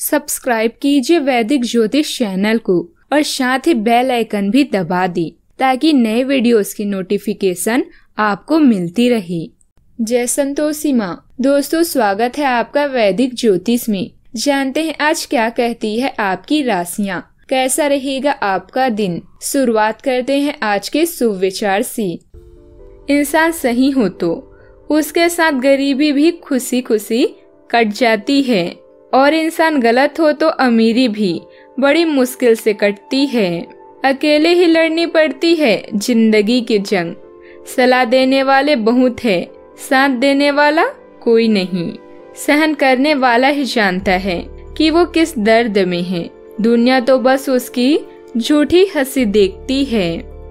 Subscribe कीजिए वैदिक ज्योतिष चैनल को और साथ ही बेल आइकन भी दबा दी ताकि नए वीडियोस की नोटिफिकेशन आपको मिलती रहे। जय संतोषी माँ। दोस्तों, स्वागत है आपका वैदिक ज्योतिष में। जानते हैं आज क्या कहती है आपकी राशियाँ, कैसा रहेगा आपका दिन। शुरुआत करते हैं आज के शुभ विचार से। इंसान सही हो तो उसके साथ गरीबी भी खुशी खुशी कट जाती है और इंसान गलत हो तो अमीरी भी बड़ी मुश्किल से कटती है। अकेले ही लड़नी पड़ती है जिंदगी की जंग। सलाह देने वाले बहुत है, साथ देने वाला कोई नहीं। सहन करने वाला ही जानता है कि वो किस दर्द में है। दुनिया तो बस उसकी झूठी हंसी देखती है।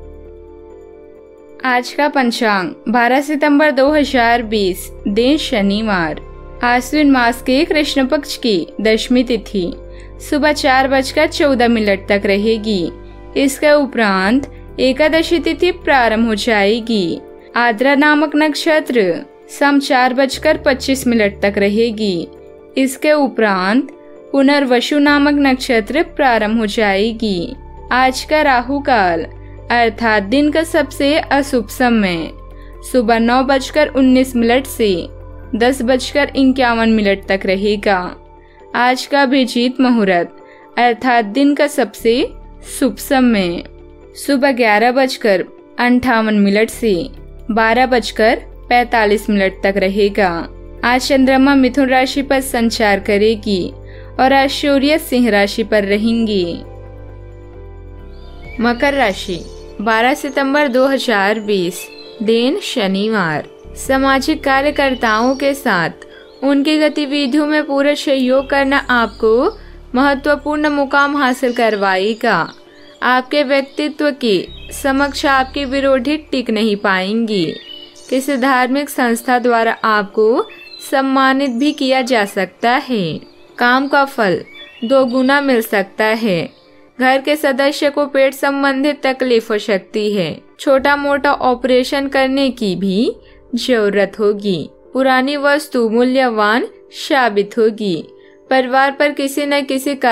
आज का पंचांग 12 सितंबर 2020, दिन शनिवार। आश्विन मास के कृष्ण पक्ष की दशमी तिथि सुबह 4:14 तक रहेगी। इसके उपरांत एकादशी तिथि प्रारंभ हो जाएगी। आद्रा नामक नक्षत्र शाम 4:25 तक रहेगी। इसके उपरांत पुनर्वसु नामक नक्षत्र प्रारंभ हो जाएगी। आज का राहु काल अर्थात दिन का सबसे अशुभ समय सुबह 9:19 से 10:51 तक रहेगा। आज का अभिजीत मुहूर्त अर्थात दिन का सबसे शुभ समय सुबह 11:58 से 12:45 तक रहेगा। आज चंद्रमा मिथुन राशि पर संचार करेगी और आज सूर्य सिंह राशि पर रहेंगी। मकर राशि 12 सितंबर 2020, दिन शनिवार। सामाजिक कार्यकर्ताओं के साथ उनकी गतिविधियों में पूरा सहयोग करना आपको महत्वपूर्ण मुकाम हासिल करवाएगा। आपके व्यक्तित्व के समक्ष आपके विरोधी टिक नहीं पाएंगी। किसी धार्मिक संस्था द्वारा आपको सम्मानित भी किया जा सकता है। काम का फल 2 गुना मिल सकता है। घर के सदस्य को पेट संबंधित तकलीफ हो सकती है। छोटा मोटा ऑपरेशन करने की भी जरूरत होगी। पुरानी वस्तु मूल्यवान साबित होगी। परिवार पर किसी न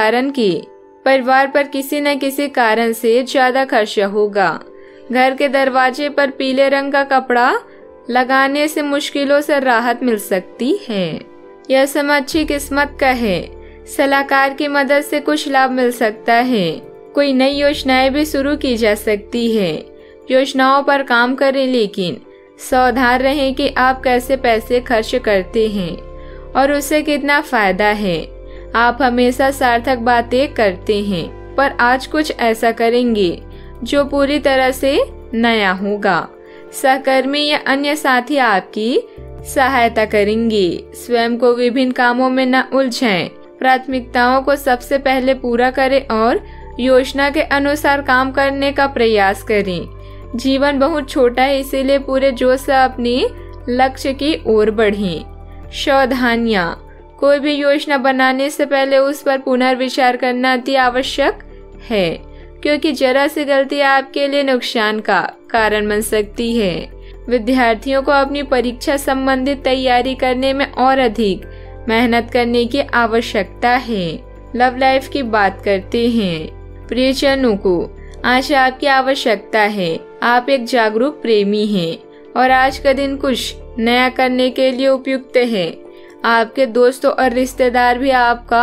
किसी कारण से ज्यादा खर्चा होगा। घर के दरवाजे पर पीले रंग का कपड़ा लगाने से मुश्किलों से राहत मिल सकती है। यह समय अच्छी किस्मत का है। सलाहकार की मदद से कुछ लाभ मिल सकता है। कोई नई योजनाएं भी शुरू की जा सकती है। योजनाओं पर काम करें, लेकिन सावधान रहें कि आप कैसे पैसे खर्च करते हैं और उससे कितना फायदा है। आप हमेशा सार्थक बातें करते हैं, पर आज कुछ ऐसा करेंगे जो पूरी तरह से नया होगा। सहकर्मी या अन्य साथी आपकी सहायता करेंगे। स्वयं को विभिन्न कामों में न उलझाएं। प्राथमिकताओं को सबसे पहले पूरा करें और योजना के अनुसार काम करने का प्रयास करें। जीवन बहुत छोटा है, इसीलिए पूरे जोश से अपने लक्ष्य की ओर बढ़ें। सावधानियां। कोई भी योजना बनाने से पहले उस पर पुनर्विचार करना अति आवश्यक है, क्योंकि जरा सी गलती आपके लिए नुकसान का कारण बन सकती है। विद्यार्थियों को अपनी परीक्षा संबंधित तैयारी करने में और अधिक मेहनत करने की आवश्यकता है। लव लाइफ की बात करते हैं। प्रियजनों को आज आपकी आवश्यकता है। आप एक जागरूक प्रेमी हैं और आज का दिन कुछ नया करने के लिए उपयुक्त है। आपके दोस्तों और रिश्तेदार भी आपका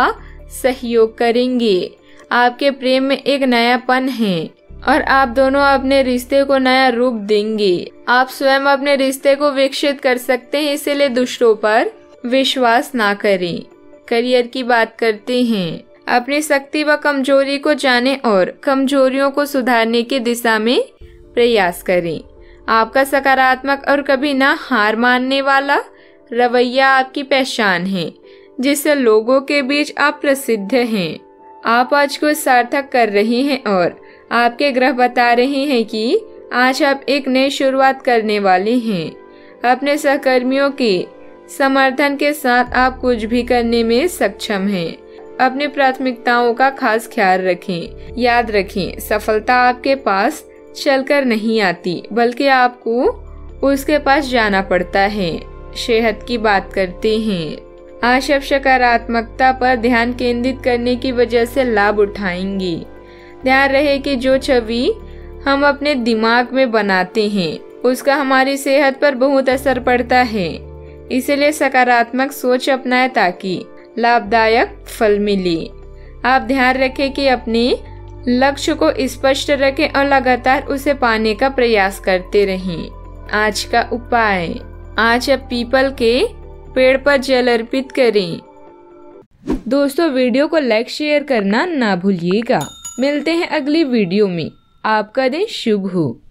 सहयोग करेंगे। आपके प्रेम में एक नयापन है और आप दोनों अपने रिश्ते को नया रूप देंगे। आप स्वयं अपने रिश्ते को विकसित कर सकते हैं, इसीलिए दूसरों पर विश्वास ना करें। करियर की बात करते हैं। अपनी शक्ति व कमजोरी को जानें और कमजोरियों को सुधारने की दिशा में प्रयास करें। आपका सकारात्मक और कभी ना हार मानने वाला रवैया आपकी पहचान है, जिससे लोगों के बीच आप प्रसिद्ध हैं। आप आज को सार्थक कर रहे हैं और आपके ग्रह बता रहे हैं कि आज आप एक नई शुरुआत करने वाले हैं। अपने सहकर्मियों के समर्थन के साथ आप कुछ भी करने में सक्षम हैं। अपनी प्राथमिकताओं का खास ख्याल रखें। याद रखें, सफलता आपके पास चलकर नहीं आती, बल्कि आपको उसके पास जाना पड़ता है। सेहत की बात करते हैं। आज आप सकारात्मकता पर ध्यान केंद्रित करने की वजह से लाभ उठाएंगी। ध्यान रहे कि जो छवि हम अपने दिमाग में बनाते हैं उसका हमारी सेहत पर बहुत असर पड़ता है। इसलिए सकारात्मक सोच अपनाएं ताकि लाभदायक फल मिले। आप ध्यान रखें कि अपने लक्ष्य को स्पष्ट रखें और लगातार उसे पाने का प्रयास करते रहें। आज का उपाय, आज आप पीपल के पेड़ पर जल अर्पित करें। दोस्तों, वीडियो को लाइक शेयर करना ना भूलिएगा। मिलते हैं अगली वीडियो में। आपका दिन शुभ हो।